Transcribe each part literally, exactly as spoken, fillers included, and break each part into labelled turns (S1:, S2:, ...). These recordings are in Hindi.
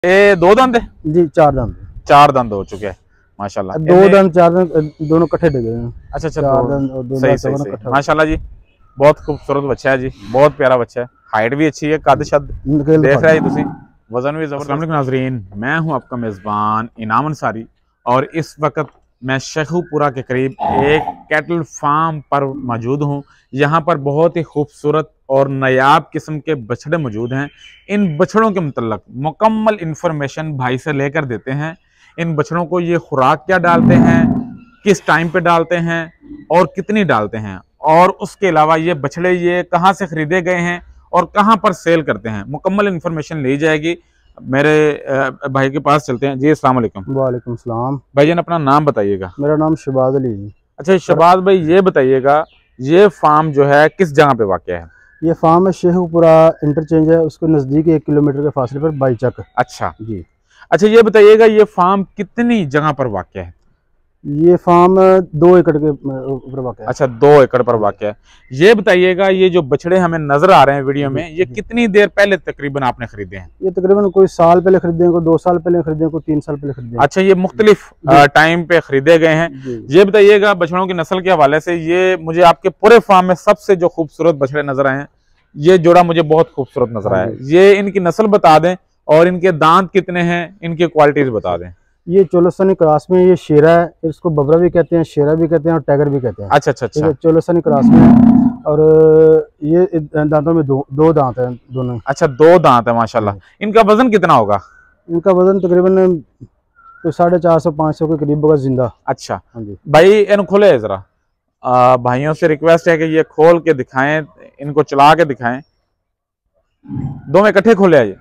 S1: ये दो दंद है
S2: जी? चार दंद।
S1: चार दंद हो चुके हैं माशाल्लाह।
S2: दो दंद चार दंद दोनों इकट्ठे डगे हैं।
S1: अच्छा अच्छा,
S2: चार
S1: दो
S2: दंद और दो
S1: सही
S2: दंद
S1: सही
S2: दोनों
S1: सही
S2: इकट्ठे
S1: माशाल्लाह जी। बहुत खूबसूरत बच्चा है जी, बहुत प्यारा बच्चा है, हाइट भी अच्छी है, कद शद
S2: निकल
S1: देख
S2: दिखा
S1: रहा है तुसी, वजन भी जबरदस्त। अस्सलाम वालेकुम नाज़रीन, मैं हूं आपका मेज़बान इनाम अंसारी और इस वक्त मैं शेखुपुरा के करीब एक कैटल फार्म पर मौजूद हूं। यहाँ पर बहुत ही खूबसूरत और नायाब किस्म के बछड़े मौजूद हैं। इन बछड़ों के मुतल्लक मुकम्मल इन्फॉर्मेशन भाई से लेकर देते हैं। इन बछड़ों को ये खुराक क्या डालते हैं, किस टाइम पे डालते हैं और कितनी डालते हैं, और उसके अलावा ये बछड़े ये कहाँ से खरीदे गए हैं और कहाँ पर सेल करते हैं, मुकम्मल इन्फॉर्मेशन ली जाएगी। मेरे भाई के पास चलते हैं जी। अस्सलाम वालेकुम।
S2: वालेकुम सलाम।
S1: भाईजान अपना नाम बताइएगा।
S2: मेरा नाम शहबाज अली जी।
S1: अच्छा शहबाज भाई, ये बताइएगा ये फार्म जो है किस जगह पे वाक़या है?
S2: ये फार्म है शेखुपुरा इंटरचेंज है, उसके नज़दीक एक किलोमीटर के फासले पर बाईचक।
S1: अच्छा
S2: जी।
S1: अच्छा ये बताइएगा ये फार्म कितनी जगह पर वाक़या है?
S2: ये फार्म दो एकड़ के ऊपर वाक़या है।
S1: अच्छा, दो एकड़ पर वाक़या है। ये बताइएगा ये जो बछड़े हमें नजर आ रहे हैं वीडियो में, ये कितनी देर पहले तकरीबन आपने खरीदे हैं?
S2: ये तकरीबन कोई साल पहले खरीदे हैं, कोई दो साल पहले खरीदे हैं, कोई तीन साल पहले खरीदे हैं।
S1: अच्छा, ये मुख्तलिफ टाइम पे खरीदे गए हैं। ये बताइएगा बछड़ों की नस्ल के हवाले से, ये मुझे आपके पूरे फार्म में सबसे जो खूबसूरत बछड़े नजर आए हैं, ये जोड़ा मुझे बहुत खूबसूरत नजर आया। ये इनकी नस्ल बता दें और इनके दांत कितने हैं, इनकी क्वालिटीज बता दें।
S2: ये चोलोस्तानी क्रॉस में ये शेरा है, इसको बबरा भी कहते हैं, शेरा भी कहते हैं और टाइगर भी कहते हैं।
S1: अच्छा अच्छा अच्छा,
S2: चोलोस्तानी क्रॉस में है और ये दांतों में दो दो दांत हैं दोनों।
S1: अच्छा, दो दांत है माशाल्लाह। इनका वजन कितना होगा?
S2: इनका वजन तकरीबन तो साढ़े चार सौ पाँच सौ के करीब होगा जिंदा।
S1: अच्छा
S2: हाँ जी
S1: भाई, इन खोले जरा, भाइयों से रिक्वेस्ट है कि ये खोल के दिखाएं, इनको चला के दिखाएं। दो में इकट्ठे खोले है ये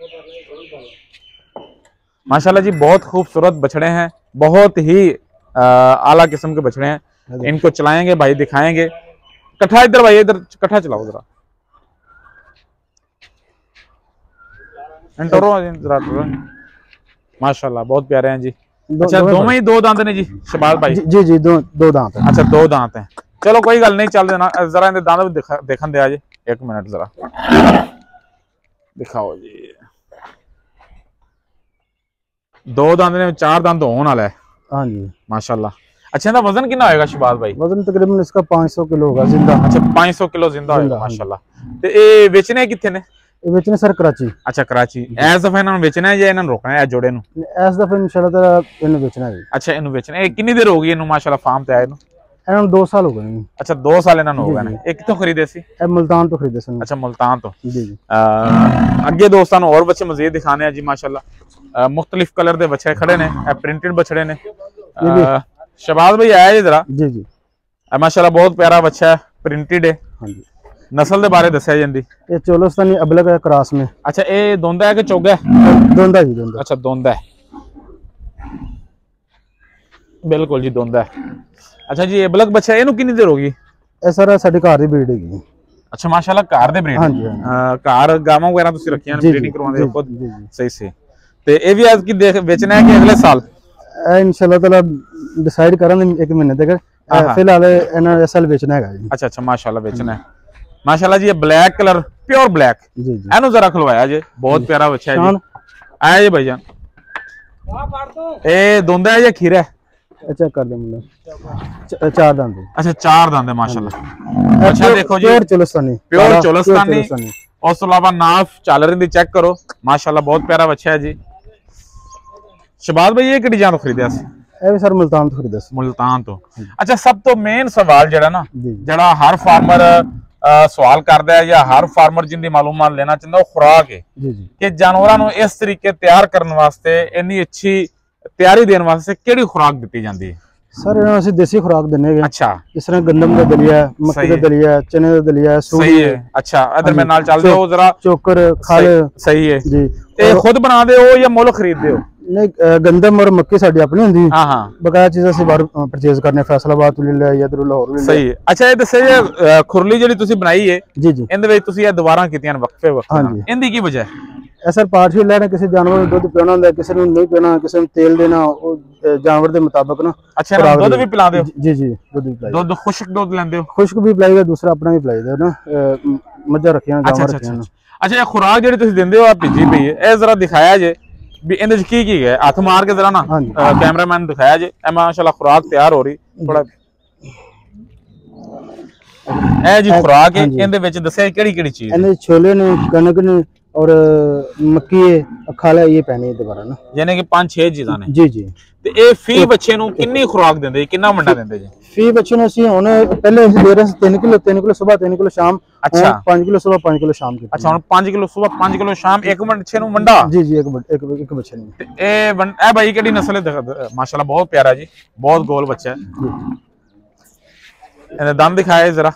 S1: माशाल्लाह जी। बहुत खूबसूरत बछड़े हैं, बहुत ही आला किस्म के बछड़े हैं। इनको चलाएंगे भाई, दिखाएंगे। कट्ठा इधर भाई, इधर कट्ठा चलाओ जरा, जरा माशाल्लाह बहुत प्यारे हैं जी। अच्छा, दो में ही दो दांत ने जी शहबाज भाई?
S2: जी जी, दो दो दांत हैं।
S1: अच्छा, दो दांत हैं। चलो कोई गल नहीं, चल देना जरा इनके दांत भी दिखा देखन दे। आज एक मिनट जरा दिखाओ जी। दो दांत ने, चार दांत होने वाला है।
S2: हाँ जी
S1: माशाल्लाह। अच्छा, इनका वजन कितना होएगा शहबाज भाई?
S2: वजन तकरीबन इसका पाँच सौ किलो होगा जिंदा।
S1: अच्छा, पाँच सौ किलो जिंदा होएगा माशाल्लाह। ते ये बेचने किथे ने?
S2: ये बेचने सर कराची।
S1: अच्छा कराची। इस दफा इन्होंने बेचना है या इन्होंने रोकना है जोड़े नु?
S2: इस दफा इंशाल्लाह ताला इन्हें बेचना है। अच्छा,
S1: इन्हें बेचना है। कितनी देर हो गई इन्होंने माशाल्लाह फार्म पे आए नु?
S2: इन्होंने दो साल हो गए। अच्छा,
S1: दो साल इन्होंने हो गए। एक कितों खरीदे सी?
S2: मुल्तान तो खरीदे सी।
S1: अच्छा, मुल्तान तो।
S2: जी जी।
S1: अगे दोस्तों और बच्चे मजीद दिखाने हैं जी माशाल्लाह। मुख्तलिफ कलर के बच्चे खड़े ने, प्रिंटेड बछड़े ने। शहबाज भाई आया जी जरा। जी जी। माशाल्लाह बहुत प्यारा बच्चा है, प्रिंटेड है। हाँ जी। नस्ल के बारे दसिया जी।
S2: ये चोलोस्तानी अबलग है क्रॉस में।
S1: अच्छा, ये दोंदा है कि चोगा है?
S2: दोंदा जी, दोंदा।
S1: अच्छा, दोंदा है, बिल्कुल जी दोंदा है। अच्छा जी, अबलग बच्चा है, इनू कितनी देर होगी?
S2: ए सर साडी घर दी ब्रीड है। अच्छा
S1: माशाल्लाह, घर दे ब्रीड।
S2: हां जी हां,
S1: घर गावां वगैरह तुसी रखियां ने, ब्रीडिंग करवांदे हो खुद? सही से। ते ए भी आज की देख बेचना है कि अगले साल?
S2: इंशाल्लाह ताला डिसाइड करन एक महीने तक। फिलहाल इन्हें इस साल बेचना है जी।
S1: अच्छा अच्छा, माशाल्लाह बेचना है माशाल्लाह जी। ये ब्लैक कलर, प्योर ब्लैक जी जी। एनु जरा खुलवाया जी, बहुत प्यारा बच्चा है जी। आया जी भाईजान। ए दोंदा है या खीरा है?
S2: अच्छा कर दे मुंडा, चार दांत। अच्छा,
S1: चार दांत है माशाल्लाह। अच्छा देखो जी,
S2: प्योर चोलोस्तानी,
S1: प्योर चोलोस्तानी। और उसके अलावा नाफ चालर दी चेक करो माशाल्लाह, बहुत प्यारा बच्चा है जी। शहबाज भाई ये किहड़ी जान तो खरीदया सी?
S2: ए भी सर मुल्तान तो खरीदया सी।
S1: मुल्तान तो। अच्छा, सब तो मेन सवाल जड़ा ना, जड़ा हर फार्मर सवाल करदा है या हर फार्मर जिंदी मालूमात लेना चाहता, वो खुराक है कि जानवरां नूं इस तरीके तैयार करने वास्ते, इन्नी अच्छी तैयारी देने वास्ते केड़ी खुराक दी जाती है?
S2: सर इन्हें देसी खुराक देने। अच्छा, इस तरह गंदम का दलिया, मक्की का दलिया, चने का दलिया। सही है। अच्छा, इधर मेरे नाल चल दे हो जरा। चोकर, खल। सही है जी। ते खुद बना दे हो या मुल खरीद दे हो? नहीं, गंदम और मक्की साडी अपनी हुंदी। हां हां, बकाया चीज़ां से बाहर परचेज करने, फैसलाबाद तो ले लिया या इधर लाहौर ले लिया। सही है। अच्छा, ये दसे जे खुरली जेडी तुसी बनाई है जी जी, इंदे विच तुसी ये दोबारा कीतियां वक्फे वक्त। हां जी। इंदी की वजह है? सर पार्टी लेना, किसी जानवर दुध पिलाना होंदा, किसी ने नहीं पिलाना, किसी ने तेल देना, जानवर के मुताबिक ना। अच्छा, दुध भी पिला दे? जी जी, दुध भी पिलाइदा। दुध खुश्क दुध लेंदे हो? खुश्क भी पिलाइदा, दूसरा अपना भी पिलाइदा ना। मज्जा रखियां, जानवर रखियां। अच्छा, ये खुराक जेडी तुसी दिंदे हो आप भिजी पई है, ए जरा दिखाया जे
S1: ਵੀ ਇਹਦੇ ਚ ਕੀ ਕੀ ਹੈ, ਹੱਥ ਮਾਰ ਕੇ ਜ਼ਰਾ ਨਾ ਕੈਮਰਾਮੈਨ ਦਿਖਾਇਆ ਜੇ। ਇਹ ਮਾਸ਼ਾਅੱਲਾ ਖੁਰਾਕ ਤਿਆਰ ਹੋ ਰਹੀ ਥੋੜਾ। ਇਹ ਜੀ ਖੁਰਾਕ ਹੈ, ਇਹਦੇ ਵਿੱਚ ਦੱਸਿਆ ਕਿਹੜੀ ਕਿਹੜੀ ਚੀਜ਼?
S2: ਇਹਦੇ ਛੋਲੇ ਨੇ, ਕਣਕ ਨੇ और मक्की है, खाला ये पैनी दोबारा ना,
S1: यानी कि पांच छह चीज़ां ने।
S2: जी जी।
S1: ਤੇ ਇਹ ਫੀ ਬੱਚੇ ਨੂੰ ਕਿੰਨੀ ਖੁਰਾਕ ਦਿੰਦੇ, ਕਿੰਨਾ ਮੰਡਾ ਦਿੰਦੇ ਜੀ?
S2: ਫੀ ਬੱਚੇ ਨੂੰ ਅਸੀਂ ਹੁਣ ਪਹਿਲੇ ਅਸੀਂ ਦੇ ਰਹੇ ਸੀ ਤਿੰਨ ਕਿਲੋ ਤਿੰਨ ਕਿਲੋ ਸਵੇਰ ਤਿੰਨ ਕਿਲੋ ਸ਼ਾਮ।
S1: ਅੱਛਾ
S2: पाँच किलो सुबह पाँच किलो शाम की।
S1: अच्छा ਹੁਣ पाँच किलो सुबह पाँच किलो शाम एक ਬੱਚੇ ਨੂੰ ਮੰਡਾ?
S2: जी जी एक एक एक ਬੱਚੇ ਨੂੰ।
S1: ਤੇ ਇਹ ਇਹ ਭਾਈ ਕਿਹੜੀ ਨਸਲ ਹੈ? ਮਾਸ਼ਾਅੱਲਾ ਬਹੁਤ ਪਿਆਰਾ ਜੀ, ਬਹੁਤ ਗੋਲ ਬੱਚਾ ਹੈ। ਇਹਦੇ ਦੰਦ ਦਿਖਾਏ जरा।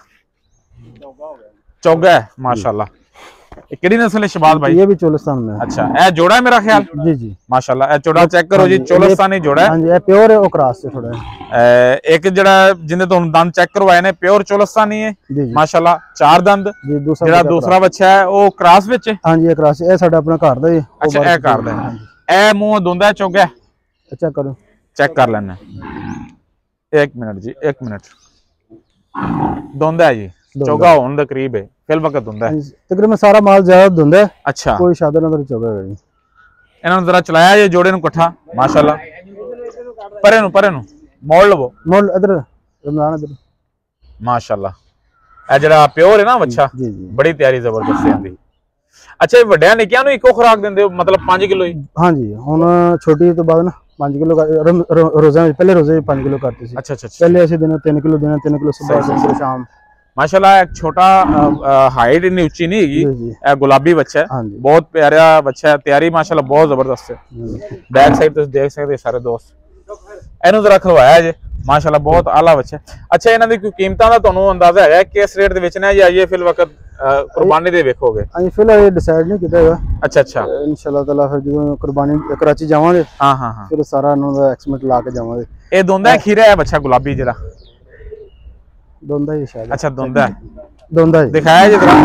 S1: चौगा है माशाल्लाह। किहड़ी नस्ल है शहबाज भाई?
S2: ये भी चोलिस्तान में।
S1: अच्छा ए जोड़ा है मेरा ख्याल।
S2: जी जी
S1: माशाल्लाह। ए जोड़ा चेक करो जी, चोलिस्तानी जोड़ा है।
S2: हां जी ए प्योर है, ओ क्रॉस से थोड़ा है।
S1: एक जड़ा जिन्ने तुम दंद चेक करवाए ने प्योर चोलिस्तानी है माशाल्लाह, चार दंद। जी दूसरा जड़ा दूसरा बच्चा है ओ क्रॉस विच है। हां जी ए क्रॉस ए साडा अपना घर दा है। अच्छा ए घर दा है। ए मुंह दोंदा है चोगा? अच्छा करो चेक कर लेना। एक मिनट जी, एक मिनट। दोंदा है जी, चोगा होने दे करीब है, फिल वक्त हुंदा है तकरीबन सारा माल ज्यादा धुंदा है। अच्छा कोई शादा ना तो चोगा है जी। इन्हां जरा चलाया ये जोड़े नु इकट्ठा माशाल्लाह। परे नु परे नु मोड़ लवो, मोड़ इधर रमजान इधर माशाल्लाह। ए जड़ा प्योर है ना बच्चा, जी जी बड़ी तैयारी जबरदस्त है आंदी। अच्छा ये वड्डियां निक्कियां नु इको खुराक दिंदे हो मतलब पाँच किलो ही? हां जी हुन छोटी तो बाद ना पाँच किलो का रोजा पहले रोजे पाँच किलो करते थे। अच्छा अच्छा पहले ऐसे दिन तीन किलो देना, तीन किलो सुबह तीन किलो शाम। माशाल्लाह एक छोटा हाइट इतनी ऊंची नहीं है, गुलाबी बच्चा है, बहुत प्यारा बच्चा है, तैयारी माशाल्लाह बहुत जबरदस्त है। बैक साइड तो देख सकते सारे दोस्त। इन्हों जरा खलवाया जे माशाल्लाह बहुत आला बच्चा है। अच्छा इन्हां दी कोई कीमतां दा तुहानू अंदाजा है किस रेट दे बेचना है या ये फिल वक्त कुर्बानी दे वेखोगे? अभी फिलहाल ये डिसाइड नहीं कीता है। अच्छा अच्छा इंशाल्लाह ताला फिर जो कुर्बानी कराची जावांगे। हां हां हां फिर सारा इन्हां दा एक्सपेरिमेंट ला के जावांगे। ए दोंदा खीरा है बच्चा गुलाबी जरा दोंदा ही शायद। अच्छा दोंदा है, दोंदा है दिखाया जी जरा।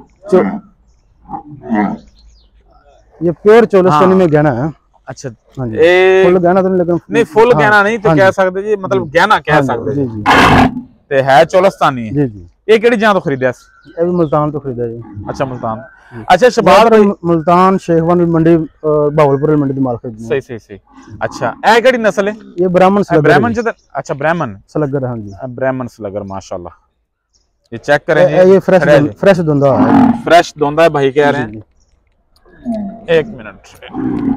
S1: ये प्योर चोलिस्तानी में गहना है। अच्छा हां जी ए फुल गहना तो नहीं लेकिन नहीं फुल गहना नहीं तो कह सकते जी, मतलब गहना कह सकते जी जी। ते है चोलिस्तानी है जी जी। ये केड़ी जगह तो खरीदा? ये भी मुल्तान तो खरीदा जी। अच्छा मुल्तान। अच्छा शहबाज भाई मुल्तान शेखवान मंडी भावलपुर मंडी माल खरीदी। सही सही सही। अच्छा ए केड़ी नस्ल है? ये ब्राह्मण सलगर। ब्राह्मण से अच्छा ब्राह्मण सलगर। हां जी ब्राह्मण सलगर माशाल्लाह। ये चेक करें जी, ये फ्रेश फ्रेश दोंदा है, फ्रेश दोंदा है भाई कह रहे हैं। एक मिनट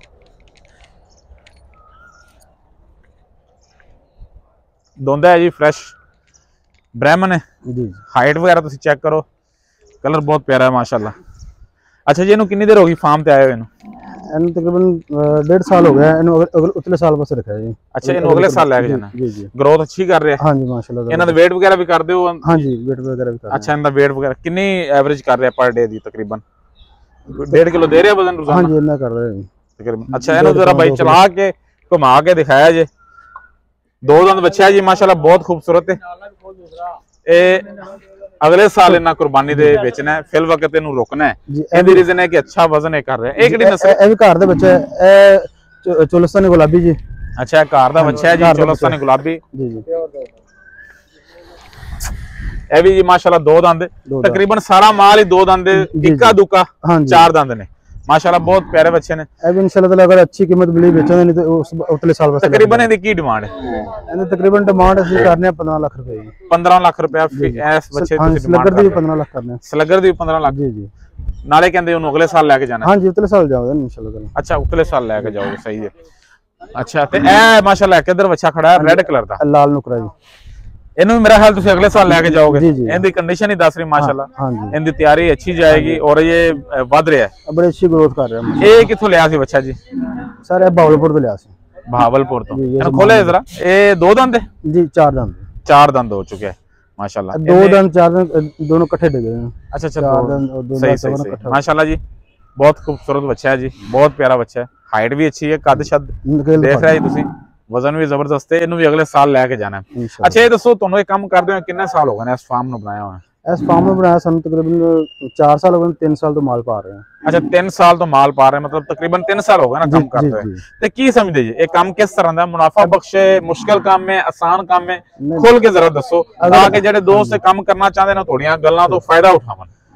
S1: दोंदा है जी फ्रेश ब्राह्मण है जी। हाइट वगैरह तुम चेक करो, कलर बहुत प्यारा है माशाल्लाह। अच्छा जी इन्हों कितनी देर होगी फार्म ते आए हुए? इन्हों तकरीबन डेढ़ साल हो गया, इन्हों उतले साल बस रखा है जी। अच्छा इन्हों अगले साल लेके जाना? जी जी ग्रोथ अच्छी कर रहे हैं। हां जी माशाल्लाह। इन्हां दा वेट वगैरह भी कर दे हो? हां जी वेट वगैरह भी कर। अच्छा इनका वेट वगैरह कितनी एवरेज कर रहे हैं पर डे दी? तकरीबन डेढ़ किलो दे रहे हैं वजन रोजाना? हां जी इतना कर रहे हैं तकरीबन। अच्छा इन्हों जरा भाई चला के घुमा के दिखाया जी। दो दंद बच्चा है जी माशाल्लाह बहुत खूबसूरत है। ए अगले साल इन्ना कुर्बानी दे बेचना है, फिल वक्त इन्हू रोकना है। ਇਹਦੀ ਰੀਜ਼ਨ ਹੈ ਕਿ अच्छा वजन है कर रहा है। ਇਹ ਕਿਹੜੀ ਨਸਲ? ਇਹ ਵੀ ਘਰ ਦਾ ਬੱਚਾ ਹੈ, ਇਹ ਚੋਲਿਸਤਾਨੀ ਗੁਲਾਬੀ ਜੀ। ਅੱਛਾ ਇਹ ਘਰ ਦਾ ਬੱਚਾ ਹੈ ਜੀ ਚੋਲਿਸਤਾਨੀ ਗੁਲਾਬੀ ਜੀ ਜੀ। ਇਹ ਵੀ ਜੀ ਮਾਸ਼ਾਅੱਲਾ ਦੋ ਦੰਦ, ਤਕਰੀਬਨ ਸਾਰਾ ਮਾਲ ਹੀ ਦੋ ਦੰਦ, ਇੱਕਾ ਦੁੱਕਾ ਚਾਰ ਦੰਦ ਨੇ माशाल्लाह बहुत प्यारे बच्चे ने। अब इंशाल्लाह ताला अगर अच्छी कीमत मिली बेचने नहीं तो उस उतले साल बस। तकरीबन इनकी की डिमांड है? इन्हें तकरीबन डिमांड ਅਸੀਂ ਕਰਨੇ ਆ पंद्रह लाख रुपए। पंद्रह लाख रुपए ਇਸ ਬੱਚੇ ਦੀ ਸਲੱਗਰ ਦੀ पंद्रह लाख ਕਰਨੇ ਆ। ਸਲੱਗਰ ਦੀ पंद्रह लाख जी जी। ਨਾਲੇ ਕਹਿੰਦੇ ਉਹਨੂੰ ਅਗਲੇ ਸਾਲ ਲੈ ਕੇ ਜਾਣਾ? ਹਾਂਜੀ ਉਤਲੇ ਸਾਲ ਜਾਓਗੇ इंशाल्लाह ताला। अच्छा ਉਤਲੇ ਸਾਲ ਲੈ ਕੇ ਜਾਓਗੇ ਸਹੀ ਹੈ। अच्छा ਤੇ ਇਹ ਮਾਸ਼ਾਅੱਲਾ ਕਿੱਧਰ ਬੱਚਾ ਖੜਾ ਹੈ ਰੈੱਡ ਕਲਰ ਦਾ? ਲਾਲ ਨੁਕਰਾ ਜੀ। ਇਹਨੂੰ ਮੇਰਾ ख्याल ਤੁਸੀਂ ਅਗਲੇ ਸਾਲ ਲੈ ਕੇ ਜਾਓਗੇ। ਇਹਦੀ ਕੰਡੀਸ਼ਨ ਹੀ ਦੱਸ ਰਹੀ ਮਾਸ਼ਾਅੱਲਾ, ਇਹਦੀ ਤਿਆਰੀ ਅੱਛੀ ਜਾਏਗੀ और ये ਵਧ ਰਿਹਾ ਹੈ, ਬੜੀ ਅੱਛੀ ਗਰੋਥ ਕਰ ਰਿਹਾ ਹੈ। ਇਹ ਕਿੱਥੋਂ ਲਿਆ ਸੀ ਬੱਚਾ ਜੀ? ਸਰ ਇਹ ਭਾਵਲਪੁਰ ਤੋਂ ਲਿਆ ਸੀ। ਭਾਵਲਪੁਰ ਤੋਂ। ਇਹਨੂੰ ਖੋਲੇ ਜਰਾ। ਇਹ ਦੋ ਦੰਦ ਹੈ ਜੀ? ਚਾਰ ਦੰਦ। ਚਾਰ ਦੰਦ ਹੋ ਚੁੱਕੇ ਹੈ माशाल्लाह। दो दंद चार दंद दोनों इकट्ठे डगे हैं। अच्छा अच्छा चार दंद सही सही माशाल्लाह जी। बहुत खूबसूरत बच्चा है जी, बहुत प्यारा बच्चा है, हाइट भी अच्छी है, कद शद देख रहे हैं तुसी, वजन भी जबरदस्त है। इन्हों भी अगले साल लैके जाना है। अच्छा ये दसो तुहानू ये काम करदे हो कितने साल हो गए इस फार्म नूं बनाया हुआ? इस फार्म में बनाया सन तकरीबन चार साल हो गए, तीन साल तो माल पा रहे हैं। अच्छा तीन साल तो माल पा रहे हैं, मतलब तकरीबन तीन साल हो गए ना काम करते हैं। तो की समझदे जी ये काम किस तरह दा मुनाफा बख्श है, मुश्किल काम है, आसान काम है? खोल के जरा दसो ताकि जेडे दोस्त काम करना चाहते ना थोड़ियां गल्लां तो फायदा उठावन।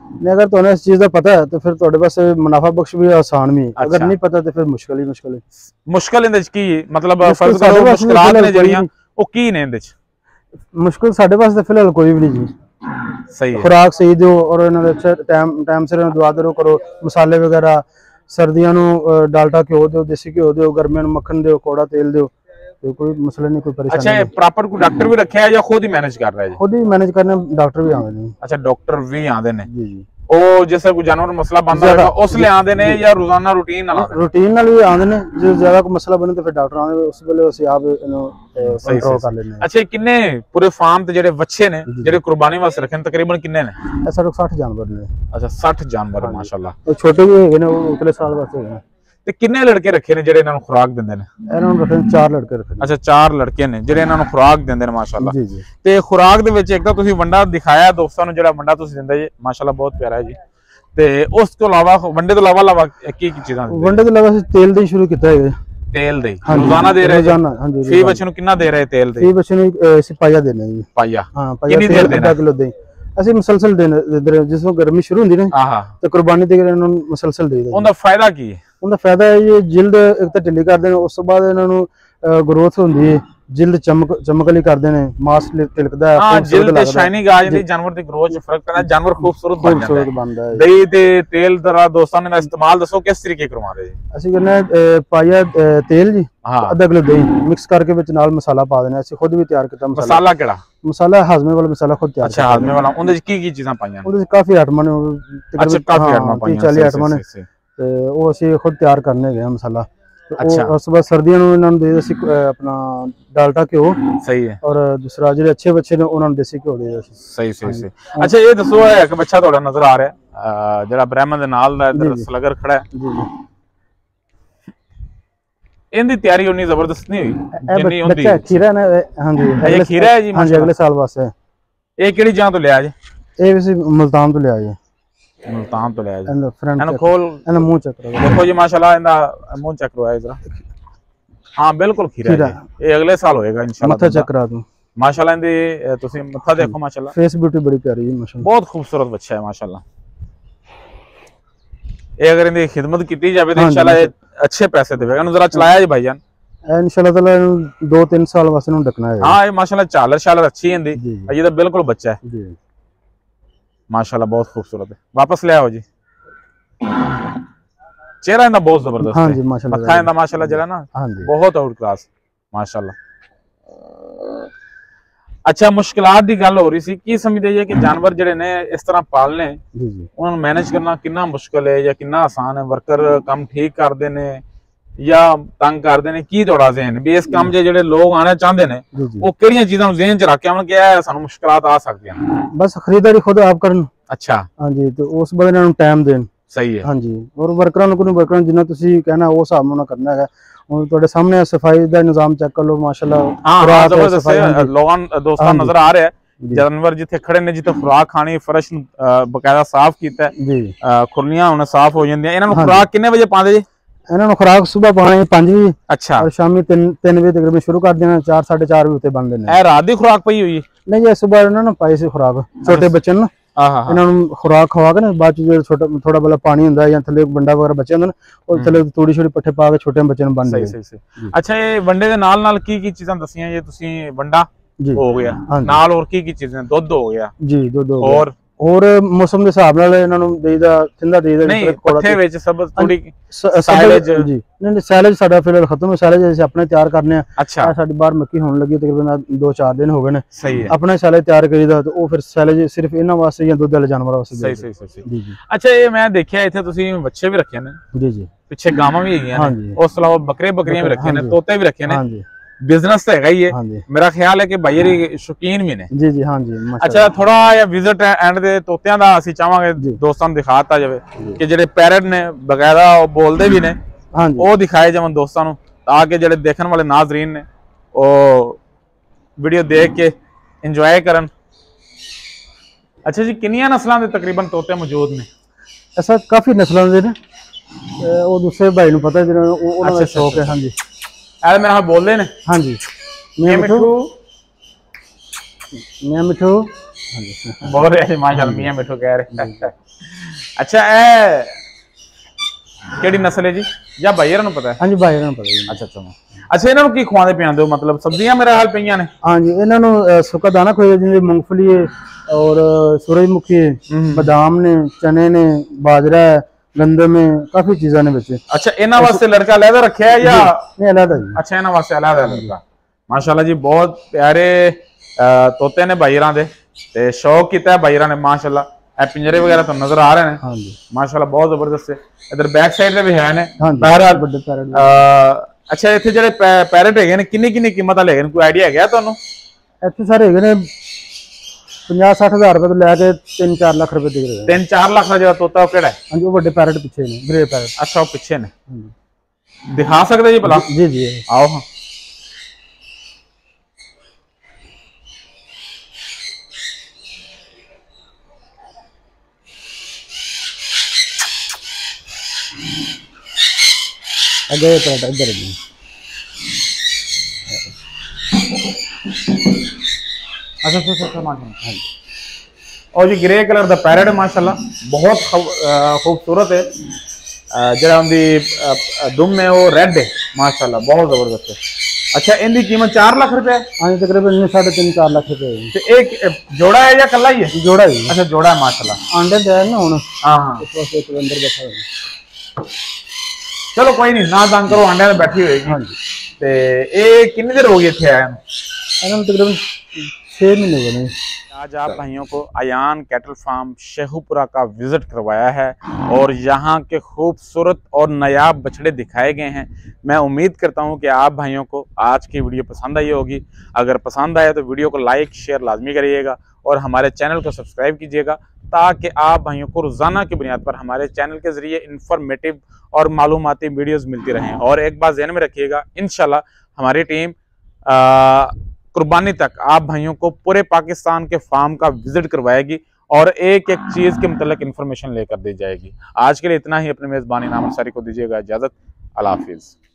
S2: नहीं अगर तुम्हें इस चीज का पता है तो फिर तुम्हारे पास मुनाफा बख्श भी आसान भी है। अच्छा। अगर नहीं पता तो फिर मुश्किल ही मुश्किल है।
S1: मुश्किल इंदे च की मतलब फर्ज करो मुश्किलात ने जड़ियां ओ की ने इंदे च
S2: मुश्किल साडे पास तो फिलहाल कोई भी नहीं जी।
S1: सही है।
S2: खुराक सही दो और इन्होंने अच्छा टाइम टाइम से दवा दो करो, मसाले वगैरह सर्दियों में डालडा घ्यो दो, देसी घ्यो दो, गर्मियों में मक्खन दो, कौड़ा तेल दो, तो कोई मसला नहीं, कोई परेशानी।
S1: अच्छा प्रॉपर को डॉक्टर भी रखे है या खुद ही मैनेज कर रहा है?
S2: खुद ही मैनेज करने डॉक्टर भी आते हैं।
S1: अच्छा डॉक्टर भी आते हैं
S2: जी जी।
S1: ओ जैसे कोई जानवर मसला बनता है उस ले आते हैं या रोजाना रूटीन नाल आते हैं? रूटीन
S2: नाल भी आते हैं, जो ज्यादा कोई मसला बने तो फिर डॉक्टर आते हैं, उस वेले ਅਸੀਂ ਆਪ ਇਹਨੂੰ ਕੰਟਰੋਲ ਕਰ ਲੈਂਦੇ ਹਾਂ।
S1: ਅੱਛਾ ਕਿੰਨੇ ਪੂਰੇ ਫਾਰਮ ਤੇ ਜਿਹੜੇ ਵੱਛੇ ਨੇ ਜਿਹੜੇ ਕੁਰਬਾਨੀ ਵਾਸਤੇ ਰੱਖੇ ਨੇ ਤਕਰੀਬਨ ਕਿੰਨੇ ਨੇ?
S2: ਇਹ ਸਾਡੇ साठ ਜਾਨਵਰ ਨੇ।
S1: ਅੱਛਾ साठ ਜਾਨਵਰ ਮਾਸ਼ਾਅੱਲਾ।
S2: ਉਹ ਛੋਟੇ ਵੀ ਹੈਗੇ ਨੇ, ਉਹ ਉਤਲੇ ਸਾਲ ਵਾਸਤੇ ਹੈਗੇ ਨੇ।
S1: ਤੇ ਕਿੰਨੇ ਲੜਕੇ ਰੱਖੇ ਨੇ ਜਿਹੜੇ ਇਹਨਾਂ ਨੂੰ ਖੁਰਾਕ ਦਿੰਦੇ ਨੇ?
S2: ਇਹਨਾਂ ਨੂੰ ਰੱਖੇ ਚਾਰ ਲੜਕੇ ਰੱਖੇ।
S1: ਅੱਛਾ ਚਾਰ ਲੜਕੇ ਨੇ ਜਿਹੜੇ ਇਹਨਾਂ ਨੂੰ ਖੁਰਾਕ ਦਿੰਦੇ ਨੇ ਮਾਸ਼ਾਅੱਲਾ।
S2: ਜੀ ਜੀ।
S1: ਤੇ ਖੁਰਾਕ ਦੇ ਵਿੱਚ ਇੱਕ ਤਾਂ ਤੁਸੀਂ ਵੰਡਾ ਦਿਖਾਇਆ ਦੋਸਤਾਂ ਨੂੰ, ਜਿਹੜਾ ਵੰਡਾ ਤੁਸੀਂ ਦਿੰਦੇ ਜੀ ਮਾਸ਼ਾਅੱਲਾ ਬਹੁਤ ਪਿਆਰਾ ਹੈ ਜੀ। ਤੇ ਉਸ ਤੋਂ ਇਲਾਵਾ ਵੰਡੇ ਤੋਂ ਇਲਾਵਾ ਇਲਾਵਾ ਕੀ ਕੀ ਚੀਜ਼ਾਂ?
S2: ਵੰਡੇ ਤੋਂ ਇਲਾਵਾ ਅਸੀਂ ਤੇਲ ਦੇ ਸ਼ੁਰੂ ਕੀਤਾ ਹੈ। ਤੇਲ ਦੇ
S1: ਰੋਜ਼ਾਨਾ ਦੇ ਰਹੇ?
S2: ਰੋਜ਼ਾਨਾ ਹਾਂਜੀ।
S1: ਫੀ ਬੱਚੇ ਨੂੰ ਕਿੰਨਾ ਦੇ ਰਹੇ ਤੇਲ ਦੇ?
S2: ਫੀ ਬੱਚੇ ਨੂੰ ਅਸੀਂ ਪਾਇਆ ਦੇਣਾ ਜੀ।
S1: ਪਾਇਆ?
S2: ਹਾਂ ਪਾਇਆ। ਕਿੰਨੀ ਦੇਰ ਦੇਣਾ? ਅੱਧਾ ਕਿਲੋ ਦੇ ਅਸੀਂ ਮੁਸਲਸਲ ਦੇ ਜਿਸ ਨੂੰ ਗਰਮੀ ਸ਼ੁਰੂ ਹੁੰਦੀ ਨਾ
S1: ਆਹਾ
S2: ਤੇ ਕੁਰਬਾਨੀ ਦੇ ਇਹਨਾਂ ਨੂੰ ਮੁਸਲਸਲ ਦੇ ਦੇ।
S1: ਉਹਦਾ ਫਾਇਦਾ ਕੀ ਹੈ? ਉਹਦਾ
S2: ਫਾਇਦਾ ਹੈ ਇਹ ਜਿਲਦ ਇੱਕ ਤਾਂ ਢਿੱਲੀ ਕਰਦੇ ਨੇ, ਉਸ ਤੋਂ ਬਾਅਦ ਇਹਨਾਂ ਨੂੰ ਗਰੋਥ ਹੁੰਦੀ ਹੈ, ਜਿਲਦ ਚਮਕ ਚਮਕਲੀ ਕਰਦੇ ਨੇ, ਮਾਸ ਤਿਲਕਦਾ ਹੈ।
S1: ਹਾਂ ਜਿਲਦ ਤੇ ਸ਼ਾਈਨਿੰਗ ਆ ਜਾਂਦੀ, ਜਾਨਵਰ ਦੀ ਗਰੋਥ ਚ ਫਰਕ ਪੈਂਦਾ, ਜਾਨਵਰ ਖੂਬਸੂਰਤ ਬਣ ਜਾਂਦਾ ਹੈ। ਦਹੀਂ ਤੇ ਤੇਲ ਦਾ ਦੋਸਤਾਂ ਨੇ ਇਸਤੇਮਾਲ ਦੱਸੋ ਕਿਸ ਤਰੀਕੇ ਕਰਵਾ ਰਹੇ ਜੀ? ਅਸੀਂ ਕਹਿੰਦੇ ਪਾਇਆ ਤੇਲ ਜੀ, ਅੱਧਾ ਕਿਲੋ ਦਹੀਂ ਮਿਕਸ ਕਰਕੇ ਵਿੱਚ ਨਾਲ ਮਸਾਲਾ ਪਾ ਦੇਣਾ। ਅਸੀਂ ਖੁਦ ਵੀ ਤਿਆਰ ਕੀਤਾ ਮਸਾਲਾ। ਮਸਾਲਾ ਕਿਹੜਾ ਮਸਾਲਾ?
S2: ਹਾਜ਼ਮੇ ਵਾਲਾ ਮਸਾਲਾ ਖੁਦ ਤਿਆਰ।
S1: ਅੱਛਾ ਹਾਜ਼ਮੇ ਵਾਲਾ। ਉਹਦੇ ਚ ਕੀ ਕੀ ਚੀਜ਼ਾਂ ਪਾਈਆਂ?
S2: ਉਹਦੇ ਚ ਕਾਫੀ ਆਈਟਮਾਂ ਨੇ।
S1: ਅੱਛਾ ਕਾਫੀ ਆਈਟਮਾਂ ਪਾਈਆਂ,
S2: ਚਾਲੀ ਆਈਟਮਾਂ ਨੇ ਤੇ ਉਹ ਅਸੀਂ ਖੁਦ ਤਿਆਰ ਕਰਨੇ ਗਏ ਮਸਾਲਾ। अच्छा उस बाद सर्दियों में इन्होंने दे देसी अपना डालडा घ्यो। सही है। और दूसरा जो अच्छे बच्चे ने उन्होंने देसी घ्यो दे देसी। सही सही सही। अच्छा ये दसो एक बच्चा थोड़ा नजर आ रहा है जेड़ा ब्राह्मण दे नाल दा इधर स्लगर खड़ा है जी जी, इनदी तैयारी उन्नी जबरदस्त नहीं हुई जिन्नी हुंदी? बच्चा खीरा ना। हां जी ये खीरा है जी। हां जी अगले साल वास्ते। ये केड़ी जगह तो लिया जी? ये वैसे मुल्तान तो लिया जी। मुल्तान तो लिया जी। एनो खोल एनो मुंह चेक करो। देखो जी माशाल्लाह इंदा मुंह चेक करवाया जरा। हां बिल्कुल खीरा है। ये अगले साल होएगा इंशाल्लाह। मत्था चेक करा दूं माशाल्लाह। इंदी तुसी मत्था देखो माशाल्लाह, फेस ब्यूटी बड़ी प्यारी है माशाल्लाह, बहुत खूबसूरत बच्चा है माशाल्लाह। ये अगर इंदी खिदमत कीती जावे तो इंशाल्लाह अच्छे पैसे देवेगा। इनु जरा चलाया जी भाईजान इंशाल्लाह ताला दो तीन साल वास्ते नु डकना है। हां ये माशाल्लाह चालर शालर अच्छी है इंदी। ये तो बिल्कुल बच्चा है जी माशाल्लाह, बहुत खूबसूरत है। वापस ले आओ जी। चेहरा इंदा बहुत जबरदस्त है। हाँ जी माशाल्लाह। मत्था इंदा माशाल्लाह जरा ना हाँ जी बहुत आउट क्लास माशाल्लाह। अच्छा मुश्किलात दी गल हो रही सी की समझदे जे कि जानवर जेडे ने इस तरह पालने जी जी उन्हें मैनेज करना कितना मुश्किल है या कितना आसान है? वर्कर काम ठीक करदे ने या तंग करदे ने? की थोड़ा ज़हन भी इस काम जे जेडे लोग आना चाहते ने वो केड़ियां चीज़ां ज़हन च रख के आवन कि है सानू मुश्किलात आ सकदियां? बस खरीदारी खुद आप करन। अच्छा हां जी तो उस बंदे नाल टाइम देन। सही है। हां जी और वर्करां नूं कोई वर्करां जिन्ना तुसीं कहना वो हिसाब नाल करना है। और तुहाडे सामने सफाई दा निजाम चेक कर लो माशाल्लाह। हां जबरदस्त है। लोगों दोस्तां नजर आ रहा है जानवर जिथे खड़े ने जिथे खुराक खानी फर्श बकायदा साफ कीता है जी, खुरनियां हुण साफ हो जांदियां। इन्हां नूं खुराक किन्ने बजे पांदे जी? इन्हां नूं खुराक सुबह पानी पांच बजे। अच्छा और शामी तीन तीन बजे तकरीबन शुरू कर देना, चार साढ़े चार बजे उत्ते बंद देने। ए रात दी खुराक पई हुई नहीं जी? सुबह इन्हां नूं पाई सी खुराक छोटे बच्चे नूं। इन्हां नूं खुराक खवा के ना बाद जो छोटा थोड़ा बड़ा पानी हुंदा है या थल्ले बंडा वगैरह बच्चे हुंदे ने और थल्ले थोड़ी छोटी पट्ठे पा के छोटे बच्चे नूं बंद दे। सही सही। अच्छा ये वंडे दे नाल नाल की की चीज़ां दसियां जे तुसीं? वंडा हो गया नाल और की की चीज़ां? दुध हो गया जी दुध और और मौसम के हिसाब नाल इन्हां नूं देईदा ठंडा देईदा नहीं पट्ठे विच सब थोड़ी साइलेज जी नहीं नहीं साइलेज साडा फिलहाल खत्म है। साइलेज ਅਸੀਂ ਆਪਣੇ ਤਿਆਰ ਕਰਨੇ ਆ। ਅੱਛਾ ਸਾਡੀ ਬਾਹਰ ਮੱਕੀ ਹੋਣ ਲੱਗੀ ਤਕਰੀਬਨ दो चार दिन हो गए ने। सही है। अपने साइलेज ਤਿਆਰ ਕਰੀਦਾ ਤੇ ਉਹ ਫਿਰ ਸਾइलेज ਸਿਰਫ ਇਹਨਾਂ ਵਾਸਤੇ ਜਾਂ ਦੁੱਧ ਵਾਲੇ ਜਾਨਵਰਾਂ ਵਾਸਤੇ। ਸਹੀ ਸਹੀ ਸਹੀ ਜੀ ਜੀ। ਅੱਛਾ ਇਹ ਮੈਂ ਦੇਖਿਆ ਇੱਥੇ ਤੁਸੀਂ ਬੱਚੇ ਵੀ ਰੱਖੇ ਨੇ ਜੀ ਜੀ, ਪਿੱਛੇ ਗਾਵਾਂ ਵੀ ਹੈਗੀਆਂ ਨੇ, ਉਸ ਤੋਂ ਇਲਾਵਾ ਬੱਕਰੇ ਬੱਕਰੀਆਂ ਵੀ ਰੱਖੇ ਨੇ, ਤੋਤੇ ਵੀ ਰੱਖੇ ਨੇ। ਹਾਂ ਜੀ बिजनेस तो है ही है। मेरा ख्याल है कि भाई शौकीन भी ने जी जी। हाँ जी अच्छा थोड़ा या विजिट एंड दे तोतियां दा ਅਸੀਂ ਚਾਹਾਂਗੇ ਦੋਸਤਾਂ ਨੂੰ ਦਿਖਾਤਾ ਜਾਵੇ ਕਿ ਜਿਹੜੇ ਪੈਰਟ ਨੇ ਬਕਾਇਦਾ ਉਹ ਬੋਲਦੇ ਵੀ ਨੇ। ਹਾਂ ਜੀ ਉਹ ਦਿਖਾਏ ਜਾਵਣ ਦੋਸਤਾਂ ਨੂੰ ਤਾਂ ਕਿ ਜਿਹੜੇ ਦੇਖਣ ਵਾਲੇ ਨਾਜ਼ਰੀਨ ਨੇ ਉਹ ਵੀਡੀਓ ਦੇਖ ਕੇ ਇੰਜੋਏ ਕਰਨ। अच्छा जी किन्नियां नस्लां दे तकरीबन तोते मौजूद ने? ऐसा काफी नस्लां दे ने ਉਹ ਦੂਸਰੇ ਭਾਈ ਨੂੰ ਪਤਾ ਜਿਹਨਾਂ ਨੂੰ ਉਹਨਾਂ ਦਾ ਸ਼ੌਕ ਹੈ। ਹਾਂ जी
S1: यार मेरा बोल दे ने। हाँ जी
S2: मैं मिठू मैं मिठू
S1: बोल रहे माशाल्लाह मियां मिठू कह रहे। अच्छा ए केड़ी नस्ल है जी या भाईयां नूं पता है?
S2: हां जी भाईयां नूं पता है।
S1: अच्छा अच्छा अच्छा इन्हां नूं की खवांदे पियांदे हो? मतलब सब्जियां मेरे हाल पईयां ने।
S2: हां जी इन्हां नूं सुक्का दाना खोया जिवें मूंगफली है और सूरजमुखी है, बादाम ने, चने ने, बाजरा है, गंदम है, काफी चीज़ां ने विच।
S1: अच्छा इन्हां वास्ते लड़का अलहदा रखिया है या
S2: नहीं अलहदा जी? अच्छा
S1: इन्हां वास्ते अलहदा लड़का। माशाल्लाह जी बहुत प्यारे तोते ने भाईरां दे ते शौक कीता है भाईरां ने माशाल्लाह। पिंजरे वगैरह तो नजर आ रहे हैं। हाँ जी माशाल्लाह बहुत जबरदस्त है। इधर बैक साइड पे भी है ने। हाँ जी बहरहाल बड़े पैरेट। अच्छा इत्थे जेडे पैरेट हैगे ने किन्नी किन्नी कीमत वाले हैगे, कोई आइडिया है तुहानू?
S2: इत्थे सारे हैगे ने पचास साठ हजार रुपए तो लैके तीन चार लाख रुपए दिख रहे हैं।
S1: तीन चार लाख का जो तोता वो केड़ा है?
S2: हाँ जी वो बड़े पैरेट पीछे ने, ग्रे पैरेट।
S1: अच्छा वो पीछे ने, दिखा सकते जी भला?
S2: जी जी
S1: आओ। हाँ
S2: गए पैरेट इधर भी।
S1: अच्छा अच्छा अच्छा माशाल्लाह। और जी ग्रे कलर दा पैरेट माशाल्लाह बहुत खूबसूरत है। जरा उनकी दुम है वो रेड है माशाल्लाह बहुत जबरदस्त है। अच्छा इनकी कीमत चार लाख रुपए है?
S2: हाँ तकरीबन साढ़े तीन चार लाख रुपए है।
S1: एक जोड़ा है या कल्ला ही है?
S2: जोड़ा ही।
S1: अच्छा जोड़ा है माशाल्लाह।
S2: अंडे दे ना हुन।
S1: हाँ हाँ
S2: इस वास्ते एक अंदर बैठा है।
S1: चलो कोई नहीं ना तंग करो, अंडे में बैठी होगी। हाँ जी ते ए कितनी देर हो गई इत्थे आया?
S2: तकरीबन छह महीने हो गए।
S1: आज आप भाइयों को अयान कैटल फार्म शेखुपुरा का विजिट करवाया है और यहाँ के खूबसूरत और नायाब बछड़े दिखाए गए हैं। मैं उम्मीद करता हूँ कि आप भाइयों को आज की वीडियो पसंद आई होगी। अगर पसंद आए तो वीडियो को लाइक शेयर लाजमी करिएगा और हमारे चैनल को सब्सक्राइब कीजिएगा ताकि आप भाइयों को रोज़ाना की बुनियाद पर हमारे चैनल के ज़रिए इंफॉर्मेटिव और मालूमाती वीडियोस मिलती रहें। और एक बात ज़हन में रखिएगा, इंशाल्लाह हमारी टीम कुर्बानी तक आप भाइयों को पूरे पाकिस्तान के फार्म का विजिट करवाएगी और एक एक चीज़ के मतलब इंफॉर्मेशन लेकर दी जाएगी। आज के लिए इतना ही। अपने मेज़बान इनाम अंसारी को दीजिएगा इजाज़त। अल्लाह हाफिज़।